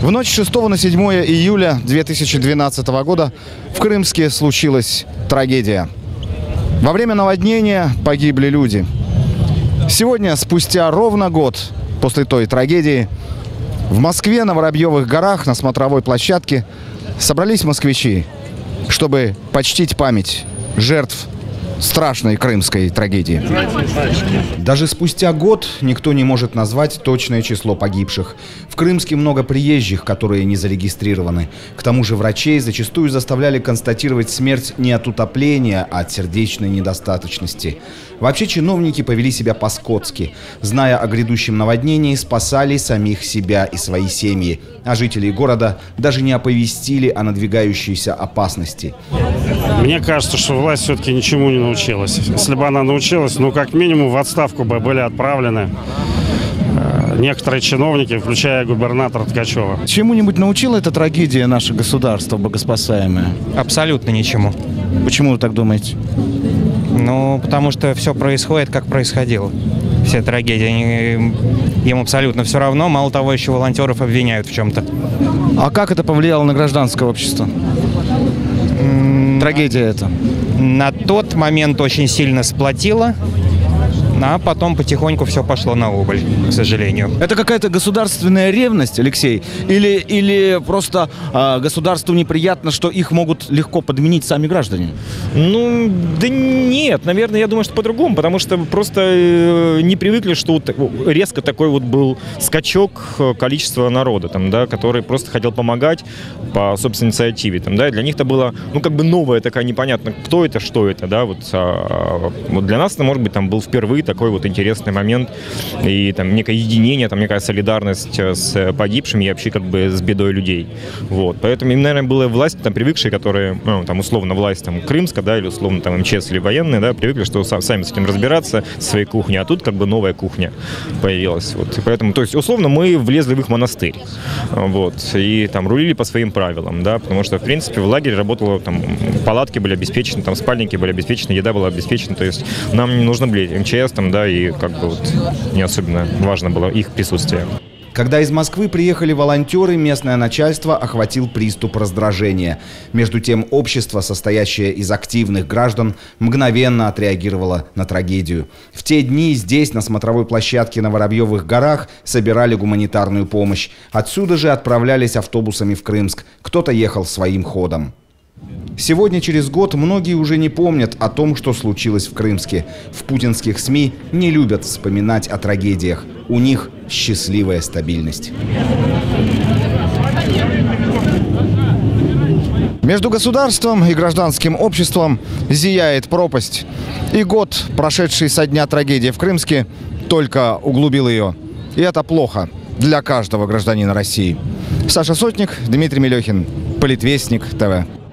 В ночь с 6 на 7 июля 2012 года в Крымске случилась трагедия. Во время наводнения погибли люди. Сегодня, спустя ровно год после той трагедии, в Москве на Воробьевых горах на смотровой площадке собрались москвичи, чтобы почтить память жертв страшной крымской трагедии. Даже спустя год никто не может назвать точное число погибших. В Крымске много приезжих, которые не зарегистрированы. К тому же врачей зачастую заставляли констатировать смерть не от утопления, а от сердечной недостаточности. Вообще чиновники повели себя по-скотски. Зная о грядущем наводнении, спасали самих себя и свои семьи. А жителей города даже не оповестили о надвигающейся опасности. Мне кажется, что власть все-таки ничему не научилась. Если бы она научилась, ну, как минимум, в отставку бы были отправлены некоторые чиновники, включая губернатора Ткачева. Чему-нибудь научила эта трагедия наше государство богоспасаемое? Абсолютно ничему. Почему вы так думаете? Ну, потому что все происходит, как происходило. Все трагедии. Им абсолютно все равно. Мало того, еще волонтеров обвиняют в чем-то. А как это повлияло на гражданское общество? Трагедия эта. На тот момент очень сильно сплотила, а потом потихоньку все пошло на убыль, к сожалению. Это какая-то государственная ревность, Алексей? Или просто государству неприятно, что их могут легко подменить сами граждане? Ну, да нет, наверное, я думаю, что по-другому, потому что просто не привыкли, что вот резко такой вот был скачок количества народа, там, да, который просто хотел помогать по собственной инициативе. Там, да, для них это было, ну, как бы новая такая, непонятно, кто это, что это, да, вот для нас это, может быть, там был впервые такой вот интересный момент и там некое единение, там некая солидарность с погибшими и вообще как бы с бедой людей. Вот. Поэтому им, наверное, была власть, там, привыкшие, которые, ну, там, условно, власть там, крымская, да, или условно там МЧС или военные, да, привыкли, что сами с этим разбираться, с своей кухней, а тут как бы новая кухня появилась. Вот. И поэтому, то есть, условно, мы влезли в их монастырь, вот, и там рулили по своим правилам, да, потому что, в принципе, в лагере работало, там, палатки были обеспечены, там, спальники были обеспечены, еда была обеспечена, то есть нам не нужно были МЧС, там, да, и как бы вот не особенно важно было их присутствие. Когда из Москвы приехали волонтеры, местное начальство охватил приступ раздражения. Между тем, общество, состоящее из активных граждан, мгновенно отреагировало на трагедию. В те дни здесь, на смотровой площадке на Воробьевых горах, собирали гуманитарную помощь. Отсюда же отправлялись автобусами в Крымск. Кто-то ехал своим ходом. Сегодня, через год, многие уже не помнят о том, что случилось в Крымске. В путинских СМИ не любят вспоминать о трагедиях. У них счастливая стабильность. Между государством и гражданским обществом зияет пропасть. И год, прошедший со дня трагедии в Крымске, только углубил ее. И это плохо для каждого гражданина России. Саша Сотник, Дмитрий Мелехин, Политвестник ТВ.